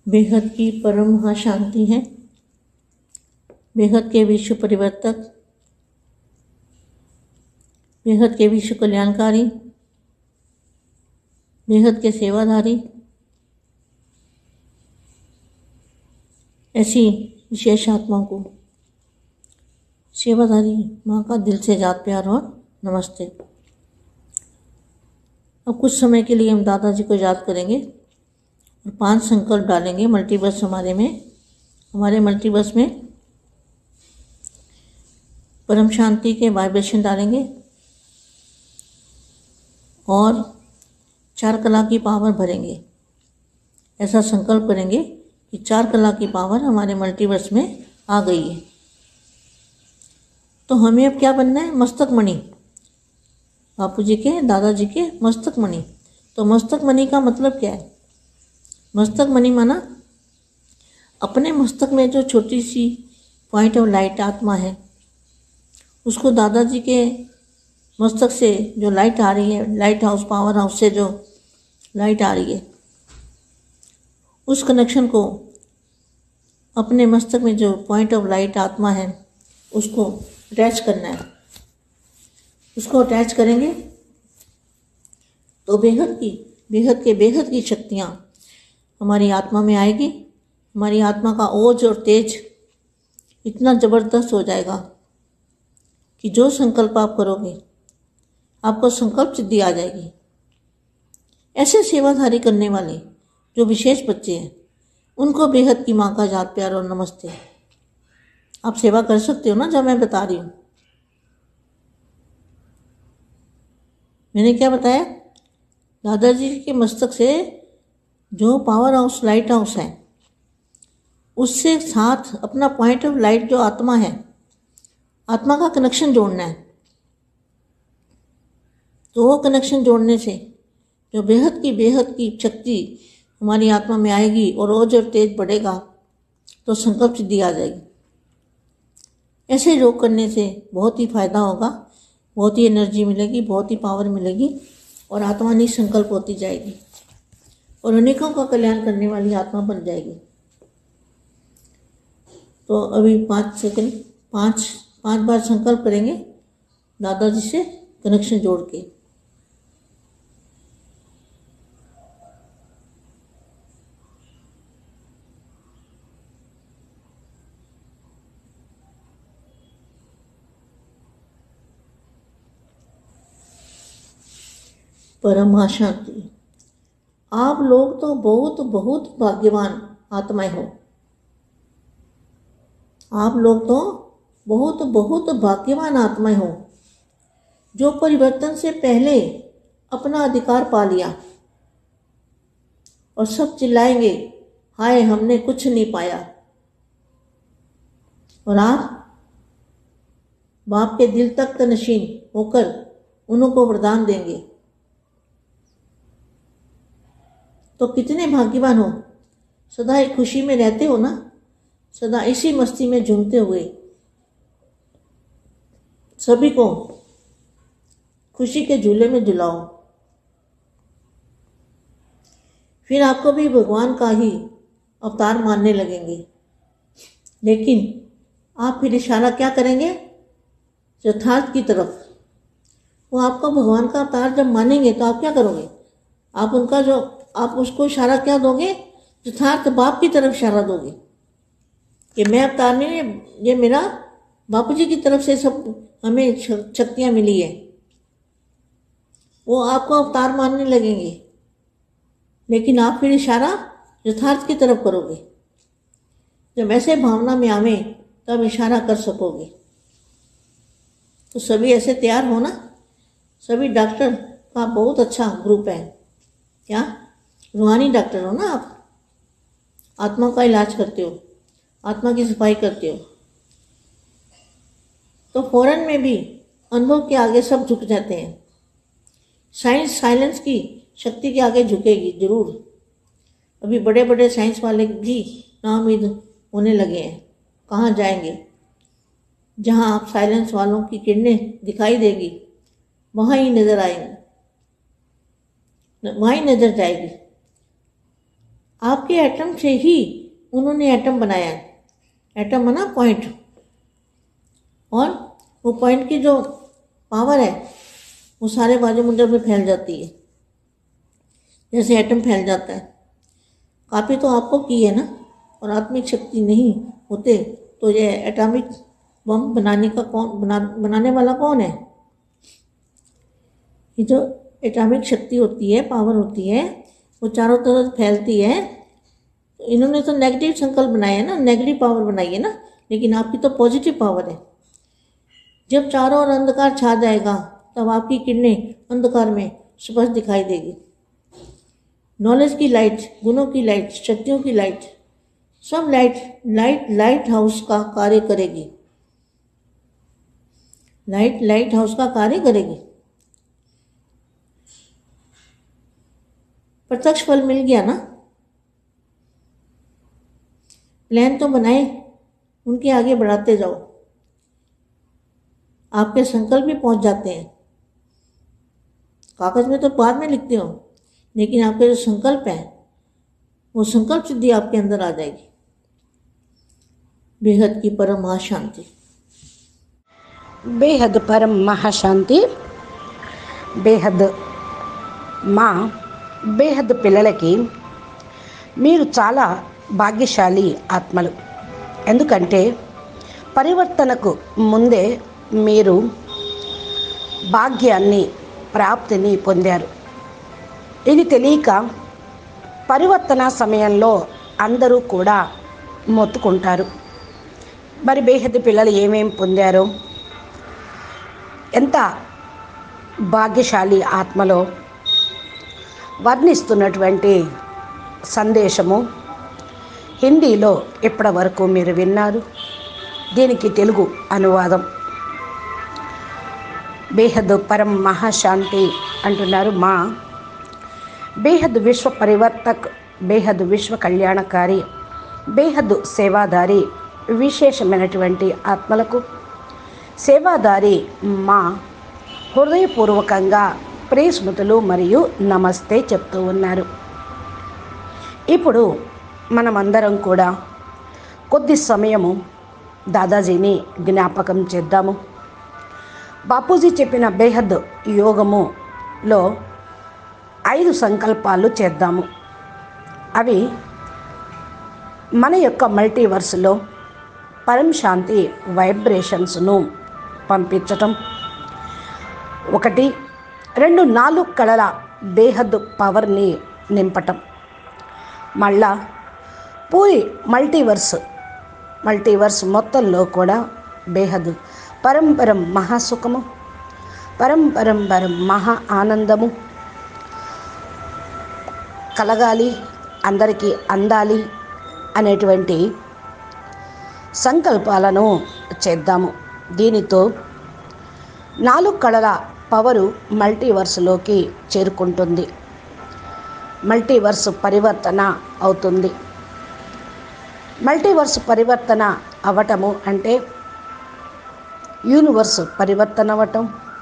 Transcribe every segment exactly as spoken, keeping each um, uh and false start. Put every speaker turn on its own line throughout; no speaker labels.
बेहद की परम महाशांति है, बेहद के विश्व परिवर्तक, बेहद के विश्व कल्याणकारी, बेहद के सेवाधारी, ऐसी विशेष आत्माओं को सेवाधारी माँ का दिल से याद प्यार और नमस्ते। अब कुछ समय के लिए हम दादाजी को याद करेंगे और पांच संकल्प डालेंगे मल्टीबस हमारे में हमारे मल्टीबस में परम शांति के वाइब्रेशन डालेंगे और चार कला की पावर भरेंगे। ऐसा संकल्प करेंगे कि चार कला की पावर हमारे मल्टीवर्स में आ गई है। तो हमें अब क्या बनना है? मस्तक मणि, बापू जी के दादाजी के मस्तक मणि। तो मस्तक मणि का मतलब क्या है? मस्तक मणि माना अपने मस्तक में जो छोटी सी पॉइंट ऑफ लाइट आत्मा है, उसको दादाजी के मस्तक से जो लाइट आ रही है, लाइट हाउस पावर हाउस से जो लाइट आ रही है, उस कनेक्शन को अपने मस्तक में जो पॉइंट ऑफ लाइट आत्मा है उसको अटैच करना है। उसको अटैच करेंगे तो बेहद की बेहद के बेहद की शक्तियाँ हमारी आत्मा में आएगी। हमारी आत्मा का ओज और तेज इतना ज़बरदस्त हो जाएगा कि जो संकल्प आप करोगे आपको संकल्प सिद्धि आ जाएगी। ऐसे सेवाधारी करने वाले जो विशेष बच्चे हैं उनको बेहद की माँ का याद प्यार और नमस्ते। आप सेवा कर सकते हो ना, जब मैं बता रही हूँ। मैंने क्या बताया? दादाजी के मस्तक से जो पावर हाउस लाइट हाउस है उससे साथ अपना पॉइंट ऑफ लाइट जो आत्मा है, आत्मा का कनेक्शन जोड़ना है। तो वो कनेक्शन जोड़ने से जो बेहद की बेहद की शक्ति हमारी आत्मा में आएगी और ओज और तेज बढ़ेगा तो संकल्प सिद्धि आ जाएगी। ऐसे योग करने से बहुत ही फायदा होगा, बहुत ही एनर्जी मिलेगी, बहुत ही पावर मिलेगी और आत्मा निसंकल्प होती जाएगी और अनेकों का कल्याण करने वाली आत्मा बन जाएगी। तो अभी पाँच सेकंड पाँच पाँच बार संकल्प करेंगे दादाजी से कनेक्शन जोड़ के। परम शांति। आप लोग तो बहुत बहुत भाग्यवान आत्माएं हो। आप लोग तो बहुत बहुत भाग्यवान आत्माएं हो जो परिवर्तन से पहले अपना अधिकार पा लिया। और सब चिल्लाएंगे, हाय हमने कुछ नहीं पाया। और आप बाप के दिल तक नशीन होकर उनको वरदान देंगे। तो कितने भाग्यवान हो, सदा एक खुशी में रहते हो ना, सदा इसी मस्ती में झूमते हुए सभी को खुशी के झूले में झुलाओ। फिर आपको भी भगवान का ही अवतार मानने लगेंगे। लेकिन आप फिर इशारा क्या करेंगे? यथार्थ की तरफ। वो आपको भगवान का अवतार जब मानेंगे तो आप क्या करोगे? आप उनका जो आप उसको इशारा क्या दोगे? यथार्थ बाप की तरफ इशारा दोगे कि मैं अवतार नहीं, ये मेरा बापू जी की तरफ से सब हमें शक्तियाँ मिली है। वो आपको अवतार मानने लगेंगे, लेकिन आप फिर इशारा यथार्थ की तरफ करोगे। जब ऐसे भावना में आवे तब इशारा कर सकोगे। तो सभी ऐसे तैयार हो ना। सभी डॉक्टर का बहुत अच्छा ग्रुप है। क्या रूहानी डॉक्टर हो ना आप? आत्मा का इलाज करते हो, आत्मा की सफाई करते हो। तो फौरन में भी अनुभव के आगे सब झुक जाते हैं। साइंस साइलेंस की शक्ति के आगे झुकेगी जरूर। अभी बड़े बड़े साइंस वाले भी नाउम्मीद होने लगे हैं। कहाँ जाएंगे? जहाँ आप साइलेंस वालों की किरणें दिखाई देगी वहाँ ही नजर आएंगे, वहाँ ही नजर जाएगी। आपके एटम से ही उन्होंने एटम बनाया है। एटम बना पॉइंट, और वो पॉइंट की जो पावर है वो सारे वायुमंडल में फैल जाती है, जैसे एटम फैल जाता है। काफ़ी तो आपको की है ना, और आत्मिक शक्ति नहीं होते तो ये एटॉमिक बम बनाने का कौन बना बनाने वाला कौन है? ये जो एटॉमिक शक्ति होती है, पावर होती है, वो चारों तरफ फैलती है। तो इन्होंने तो नेगेटिव संकल्प बनाए है ना, नेगेटिव पावर बनाई है ना, लेकिन आपकी तो पॉजिटिव पावर है। जब चारों ओर अंधकार छा जाएगा तब आपकी किरणें अंधकार में स्पष्ट दिखाई देगी। नॉलेज की लाइट, गुणों की लाइट, शक्तियों की लाइट, सब लाइट लाइट लाइट हाउस का कार्य करेगी। लाइट लाइट हाउस का कार्य करेगी। प्रत्यक्ष फल मिल गया ना। प्लान तो बनाए, उनके आगे बढ़ाते जाओ, आपके संकल्प भी पहुंच जाते हैं। कागज में तो बाद में लिखते हो, लेकिन आपके जो संकल्प है वो संकल्प सिद्धि आपके अंदर आ जाएगी। बेहद की परम महाशांति।
బేహద్ పరం మహాశాంతి. బేహద్ మా బేహద్ పిల్లలకి మీరు చాలా భాగ్యశాలి ఆత్మలు. ఎందుకంటే పరివర్తనకు ముందే మీరు భాగ్యాన్ని, ప్రాప్తిని పొందారు. ఇది తెలియక పరివర్తన సమయంలో అందరూ కూడా మొత్తుకుంటారు. మరి బేహద్ పిల్లలు ఏమేం పొందారో, ఎంత భాగ్యశాలి ఆత్మలో వర్ణిస్తున్నటువంటి సందేశము హిందీలో ఇప్పటి వరకు మీరు విన్నారు. దీనికి తెలుగు అనువాదం. బేహద్ పరం మహాశాంతి అంటున్నారు. మా బేహద్ విశ్వ పరివర్తక్, బేహద్ విశ్వ కళ్యాణకారి, బేహద్ సేవాదారి విశేషమైనటువంటి ఆత్మలకు సేవాదారి మా హృదయపూర్వకంగా ప్రేస్మృతులు మరియు నమస్తే చెప్తూ ఉన్నారు. ఇప్పుడు మనమందరం కూడా కొద్ది సమయము దాదాజీని జ్ఞాపకం చేద్దాము. బాపూజీ చెప్పిన బేహద్ యోగములో ఐదు సంకల్పాలు చేద్దాము. అవి మన యొక్క మల్టీవర్స్లో పరం శాంతి వైబ్రేషన్స్ను పంపించటం. ఒకటి, రెండు, నాలుగు కళల బేహద్ పవర్ని నింపటం. మళ్ళా పూరి మల్టీవర్స్ మల్టీవర్స్ మొత్తంలో కూడా బేహద్ పరంపరం మహాసుఖము, పరంపరం పరం మహా ఆనందము కలగాలి, అందరికీ అందాలి అనేటువంటి సంకల్పాలను చేద్దాము. దీనితో నాలుగు కళల పవరు మల్టీవర్స్లోకి చేరుకుంటుంది. మల్టీవర్స్ పరివర్తన అవుతుంది. మల్టీవర్స్ పరివర్తన అవ్వటము అంటే యూనివర్స్ పరివర్తన అవ్వటం,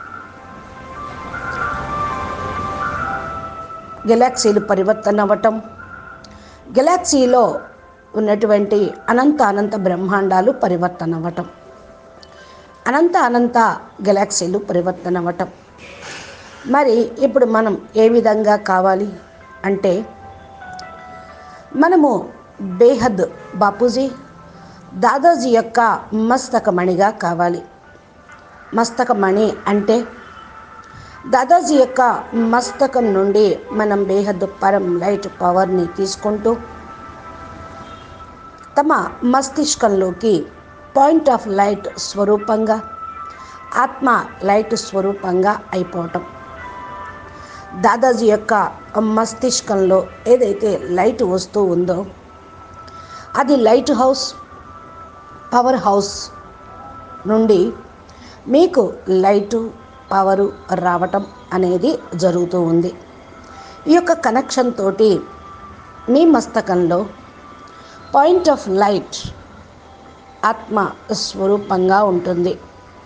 గెలాక్సీలు పరివర్తన అవ్వటం, గెలాక్సీలో ఉన్నటువంటి అనంత అనంత బ్రహ్మాండాలు పరివర్తన అవ్వటం, అనంత అనంత గెలాక్సీలు పరివర్తన అవ్వటం. మరి ఇప్పుడు మనం ఏ విధంగా కావాలి అంటే, మనము బేహద్ బాపూజీ దాదాజీ యొక్క మస్తకమణిగా కావాలి. మస్తకమణి అంటే దాదాజీ యొక్క మస్తకం నుండి మనం బేహద్ పరం లైట్ పవర్ని తీసుకుంటూ తమ మస్తిష్కంలోకి పాయింట్ ఆఫ్ లైట్ స్వరూపంగా, ఆత్మ లైట్ స్వరూపంగా అయిపోవటం. దాదాజీ యొక్క మస్తిష్కంలో ఏదైతే లైట్ వస్తూ ఉందో అది లైట్ హౌస్, పవర్ హౌస్ నుండి మీకు లైటు, పవరు రావటం అనేది జరుగుతూ ఉంది. ఈ యొక్క కనెక్షన్ తోటి మీ మస్తకంలో పాయింట్ ఆఫ్ లైట్ ఆత్మ స్వరూపంగా ఉంటుంది.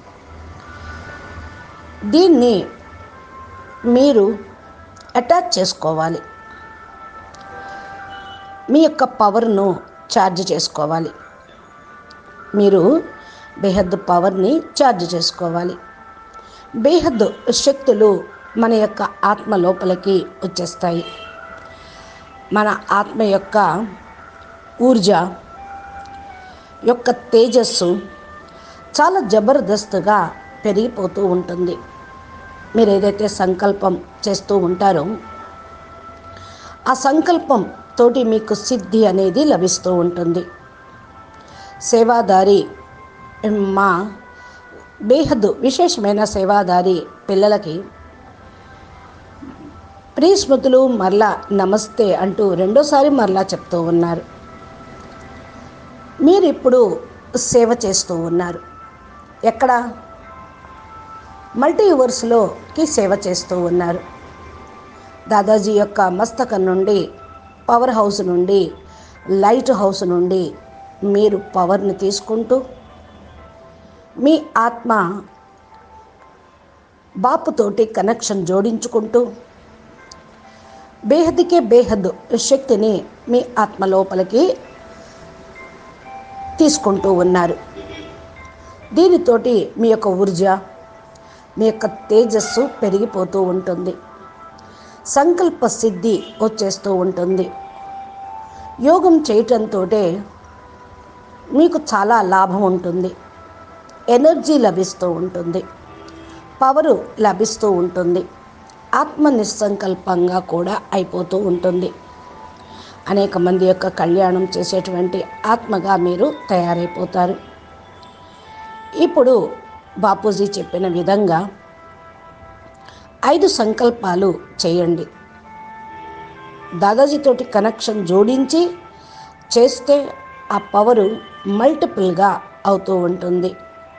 దీన్ని మీరు అటాచ్ చేసుకోవాలి. మీ యొక్క పవర్ను ఛార్జ్ చేసుకోవాలి. మీరు బేహద్ పవర్ని ఛార్జ్ చేసుకోవాలి. బేహద్ శక్తులు మన యొక్క ఆత్మ లోపలికి వచ్చేస్తాయి. మన ఆత్మ యొక్క ఊర్జ యొక్క తేజస్సు చాలా జబర్దస్త్గా పెరిగిపోతూ ఉంటుంది. మీరు ఏదైతే సంకల్పం చేస్తూ ఉంటారో ఆ సంకల్పం తోటి మీకు సిద్ధి అనేది లభిస్తూ ఉంటుంది. సేవాదారి మా బేహద్దు విశేషమైన సేవాదారి పిల్లలకి ప్రియస్మృతులు మరలా నమస్తే అంటూ రెండోసారి మరలా చెప్తూ ఉన్నారు. మీరు ఇప్పుడు సేవ చేస్తూ ఉన్నారు. ఎక్కడ? మల్టీవర్స్లోకి సేవ చేస్తూ ఉన్నారు. దాదాజీ యొక్క మస్తకం నుండి, పవర్ హౌస్ నుండి, లైట్ హౌస్ నుండి మీరు పవర్ని తీసుకుంటూ మీ ఆత్మ బాపుతోటి కనెక్షన్ జోడించుకుంటూ బేహద్కే బేహద్ శక్తిని మీ ఆత్మ లోపలికి తీసుకుంటూ ఉన్నారు. దీనితోటి మీ యొక్క ఊర్జ, మీ యొక్క తేజస్సు పెరిగిపోతూ ఉంటుంది. సంకల్ప సిద్ధి వచ్చేస్తూ ఉంటుంది. యోగం చేయటంతో మీకు చాలా లాభం ఉంటుంది. ఎనర్జీ లభిస్తూ ఉంటుంది. పవరు లభిస్తూ ఉంటుంది. ఆత్మ నిస్సంకల్పంగా కూడా అయిపోతూ ఉంటుంది. అనేక మంది యొక్క కళ్యాణం చేసేటువంటి ఆత్మగా మీరు తయారైపోతారు. ఇప్పుడు బాపూజీ చెప్పిన విధంగా ఐదు సంకల్పాలు చేయండి. దాదాజీతోటి కనెక్షన్ జోడించి చేస్తే ఆ పవరు మల్టిపుల్గా అవుతూ ఉంటుంది.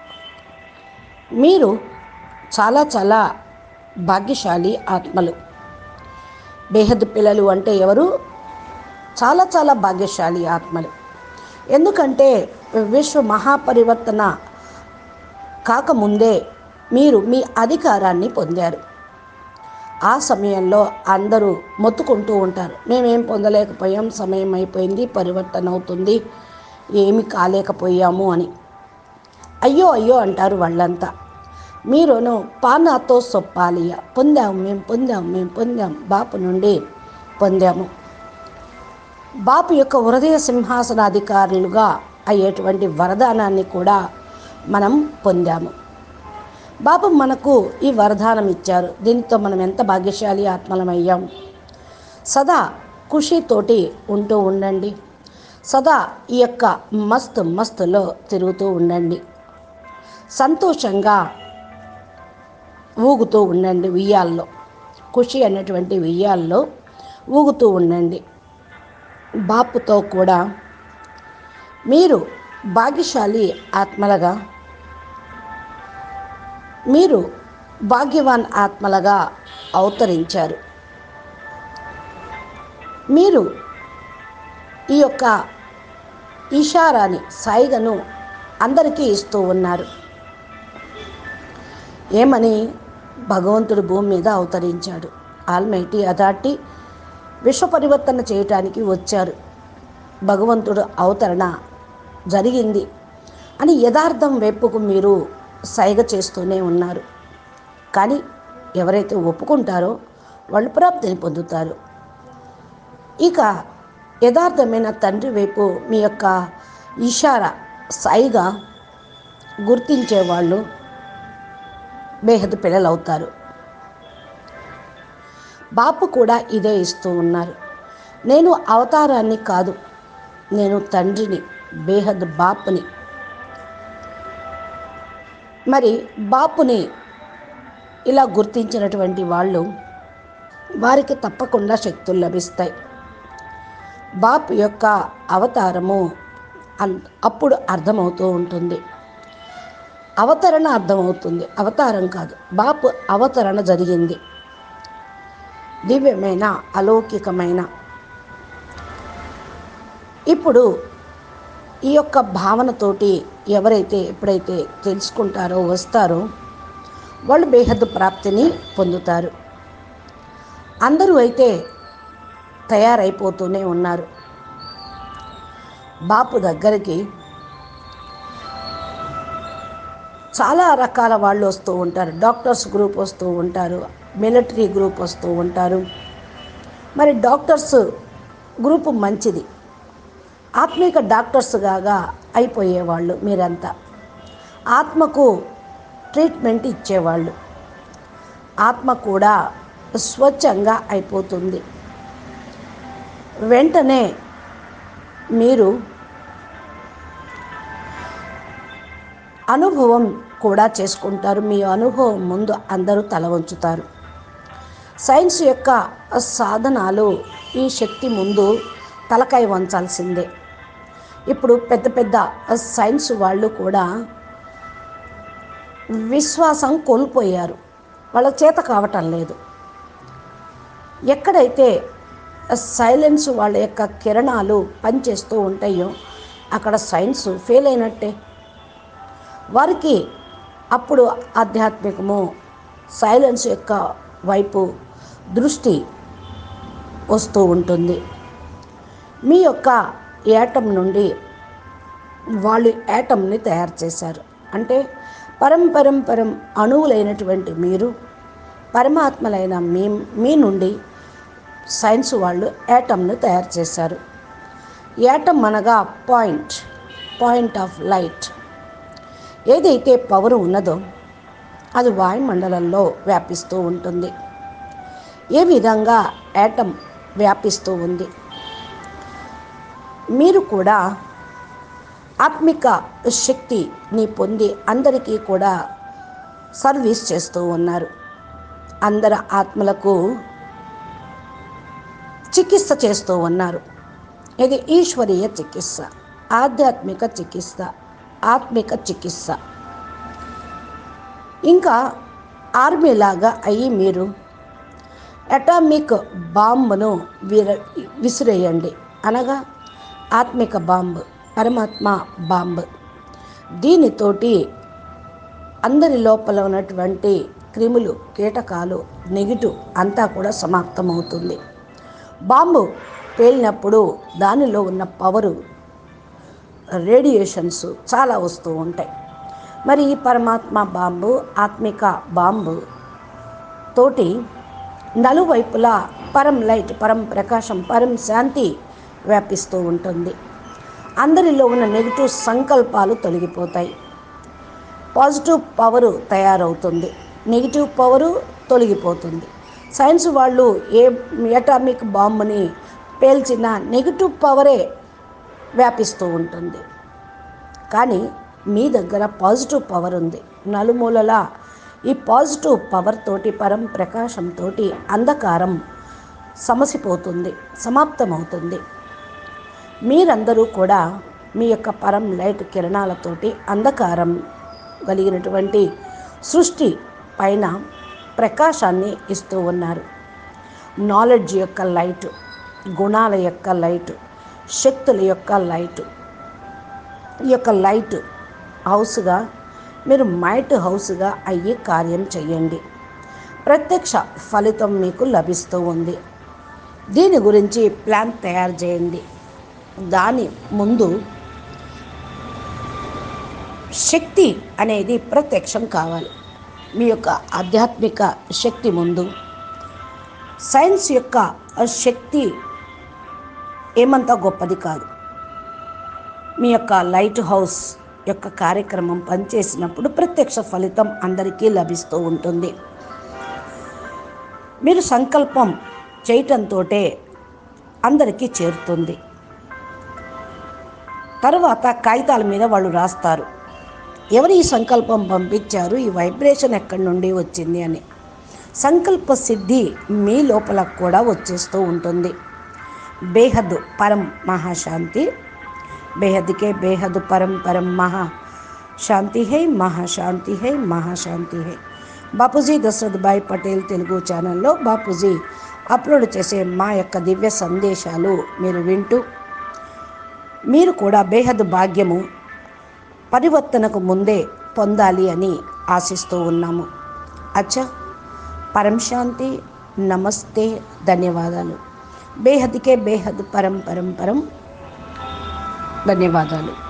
మీరు చాలా చాలా భాగ్యశాలి ఆత్మలు. బేహద్ పిల్లలు అంటే ఎవరు? చాలా చాలా భాగ్యశాలి ఆత్మలు. ఎందుకంటే విశ్వ మహాపరివర్తన కాకముందే మీరు మీ అధికారాన్ని పొందారు. ఆ సమయంలో అందరూ మొత్తుకుంటూ ఉంటారు, మేమేం పొందలేకపోయాం, సమయం అయిపోయింది, పరివర్తన అవుతుంది, ఏమి కాలేకపోయాము అని. అయ్యో అయ్యో అంటారు వాళ్ళంతా. మీరును పానాతో సొప్పాలియ పొందాము, మేము పొందాము మేము పొందాం బాపు నుండి పొందాము. బాపు యొక్క హృదయ సింహాసనాధికారులుగా అయ్యేటువంటి వరదానాన్ని కూడా మనం పొందాము. బాపు మనకు ఈ వరదానం ఇచ్చారు. దీనితో మనం ఎంత భాగ్యశాలి ఆత్మలమయ్యాం. సదా ఖుషీతోటి ఉంటూ ఉండండి. సదా ఈ యొక్క మస్తు మస్తులో తిరుగుతూ ఉండండి. సంతోషంగా ఊగుతూ ఉండండి. ఉయ్యాల్లో, ఖుషి అనేటువంటి ఉయ్యాల్లో ఊగుతూ ఉండండి. బాపుతో కూడా మీరు భాగ్యశాలి ఆత్మలుగా, మీరు భాగ్యవాన్ ఆత్మలుగా అవతరించారు. మీరు ఈ యొక్క ఇషారాని, సైగను అందరికీ ఇస్తూ ఉన్నారు. ఏమని? భగవంతుడు భూమి మీద అవతరించాడు. ఆల్మైటీ అథారిటీ విశ్వ పరివర్తన చేయటానికి వచ్చారు. భగవంతుడు అవతరణ జరిగింది అని యథార్థం వైపుకు మీరు సైగ చేస్తూనే ఉన్నారు. కానీ ఎవరైతే ఒప్పుకుంటారో వాళ్ళు ప్రాప్తిని పొందుతారు. ఇక యథార్థమైన తండ్రి వైపు మీ యొక్క ఇషారా, సైగా గుర్తించేవాళ్ళు బేహద్ పిల్లలు అవుతారు. బాపు కూడా ఇదే ఇస్తూ ఉన్నారు. నేను అవతారాన్ని కాదు, నేను తండ్రిని, బేహద్ బాపుని. మరి బాపుని ఇలా గుర్తించినటువంటి వాళ్ళు, వారికి తప్పకుండా శక్తులు లభిస్తాయి. బాపు యొక్క అవతారము అప్పుడు అర్థమవుతూ ఉంటుంది. అవతరణ అర్థమవుతుంది, అవతారం కాదు. బాపు అవతరణ జరిగింది. దివ్యమైన, అలౌకికమైన. ఇప్పుడు ఈ యొక్క భావనతోటి ఎవరైతే ఎప్పుడైతే తెలుసుకుంటారో, వస్తారో, వాళ్ళు బేహద్దు ప్రాప్తిని పొందుతారు. అందరూ అయితే తయారైపోతూనే ఉన్నారు. బాపు దగ్గరికి చాలా రకాల వాళ్ళు వస్తూ ఉంటారు. డాక్టర్స్ గ్రూప్ వస్తూ ఉంటారు, మిలిటరీ గ్రూప్ వస్తూ ఉంటారు. మరి డాక్టర్స్ గ్రూపు మంచిది, ఆత్మిక డాక్టర్స్గా అయిపోయేవాళ్ళు మీరంతా. ఆత్మకు ట్రీట్మెంట్ ఇచ్చేవాళ్ళు. ఆత్మ కూడా స్వచ్ఛంగా అయిపోతుంది. వెంటనే మీరు అనుభవం కూడా చేసుకుంటారు. మీ అనుభవం ముందు అందరూ తల వంచుతారు. సైన్స్ యొక్క సాధనాలు ఈ శక్తి ముందు తలకాయ వంచాల్సిందే. ఇప్పుడు పెద్ద పెద్ద సైన్స్ వాళ్ళు కూడా విశ్వాసం కోల్పోయారు, వాళ్ళ చేత కావటం లేదు. ఎక్కడైతే సైలెన్స్ వాళ్ళ యొక్క కిరణాలు పనిచేస్తూ ఉంటాయో అక్కడ సైన్స్ ఫెయిల్ అయినట్టే. వారికి అప్పుడు ఆధ్యాత్మికము సైలెన్స్ యొక్క వైపు దృష్టి వస్తూ ఉంటుంది. మీ యొక్క యాటమ్ నుండి వాళ్ళు యాటమ్ని తయారు చేశారు. అంటే పరం పరం పరం అణువులైనటువంటి మీరు, పరమాత్మలైన మీ మీ నుండి సైన్స్ వాళ్ళు యాటమ్ను తయారు చేశారు. యాటమ్ అనగా పాయింట్ పాయింట్ ఆఫ్ లైట్. ఏదైతే పవర్ ఉన్నదో అది వాయుమండలంలో వ్యాపిస్తూ ఉంటుంది. ఏ విధంగా యాటమ్ వ్యాపిస్తూ ఉంది. మీరు కూడా ఆత్మిక శక్తిని పొంది అందరికీ కూడా సర్వీస్ చేస్తూ ఉన్నారు. అందరి ఆత్మలకు చికిత్స చేస్తూ ఉన్నారు. ఇది ఈశ్వరీయ చికిత్స, ఆధ్యాత్మిక చికిత్స, ఆత్మిక చికిత్స. ఇంకా ఆర్మీలాగా అయ్యి మీరు అటామిక్ బాంబును విర విసిరేయండి. అనగా ఆత్మిక బాంబు, పరమాత్మ బాంబు. దీనితోటి అందరి లోపల ఉన్నటువంటి క్రిములు, కీటకాలు, నెగిటివ్ అంతా కూడా సమాప్తమవుతుంది. బాంబు పేలినప్పుడు దానిలో ఉన్న పవరు, రేడియేషన్స్ చాలా వస్తూ ఉంటాయి. మరి ఈ పరమాత్మ బాంబు, ఆత్మిక బాంబు తోటి నలువైపులా పరం లైట్, పరం ప్రకాశం, పరం శాంతి వ్యాపిస్తూ ఉంటుంది. అందరిలో ఉన్న నెగిటివ్ సంకల్పాలు తొలగిపోతాయి. పాజిటివ్ పవరు తయారవుతుంది, నెగిటివ్ పవరు తొలగిపోతుంది. సైన్స్ వాళ్ళు ఏ అటామిక్ బాంబుని పేల్చిన నెగిటివ్ పవరే వ్యాపిస్తూ ఉంటుంది. కానీ మీ దగ్గర పాజిటివ్ పవర్ ఉంది. నలుమూలలా ఈ పాజిటివ్ పవర్ తోటి, పరం ప్రకాశంతో అంధకారం సమసిపోతుంది, సమాప్తమవుతుంది. మీరందరూ కూడా మీ యొక్క పరం లైట్ కిరణాలతోటి అంధకారం కలిగినటువంటి సృష్టి పైన ప్రకాశాన్ని ఇస్తూ ఉన్నారు. నాలెడ్జ్ యొక్క లైటు, గుణాల యొక్క లైటు, శక్తుల యొక్క లైటు. ఈ యొక్క లైట్ హౌస్గా మీరు మైట్ హౌస్గా అయ్యి కార్యం చేయండి. ప్రత్యక్ష ఫలితం మీకు లభిస్తూ ఉంది. దీని గురించి ప్లాన్ తయారు చేయండి. దాని ముందు శక్తి అనేది ప్రత్యక్షం కావాలి. మీ యొక్క ఆధ్యాత్మిక శక్తి ముందు సైన్స్ యొక్క శక్తి ఏమంతా గొప్పది కాదు. మీ యొక్క లైట్ హౌస్ యొక్క కార్యక్రమం పనిచేసినప్పుడు ప్రత్యక్ష ఫలితం అందరికీ లభిస్తూ ఉంటుంది. మీరు సంకల్పం చేయటంతో అందరికీ చేరుతుంది. తర్వాత కాగితాల మీద వాళ్ళు రాస్తారు, ఎవరు ఈ సంకల్పం పంపించారు, ఈ వైబ్రేషన్ ఎక్కడి నుండి వచ్చింది అని. సంకల్ప సిద్ధి మీ లోపల కూడా వచ్చేస్తూ ఉంటుంది. బేహద్ పరం మహాశాంతి, బేహద్కే బేహద్ పరం పరం మహా శాంతి హై, మహాశాంతి హై, మహాశాంతి హై. బాపూజీ దశరథ్ భాయ్ పటేల్ తెలుగు ఛానల్లో బాపూజీ అప్లోడ్ చేసే మా యొక్క దివ్య సందేశాలు మీరు వింటూ మీరు కూడా బేహద్ భాగ్యము పరివర్తనకు ముందే పొందాలి అని ఆశిస్తూ ఉన్నాము. అచ్చా, పరం శాంతి, నమస్తే, ధన్యవాదాలు. బేహద్కే బేహద్ పరం పరం పరం ధన్యవాదాలు.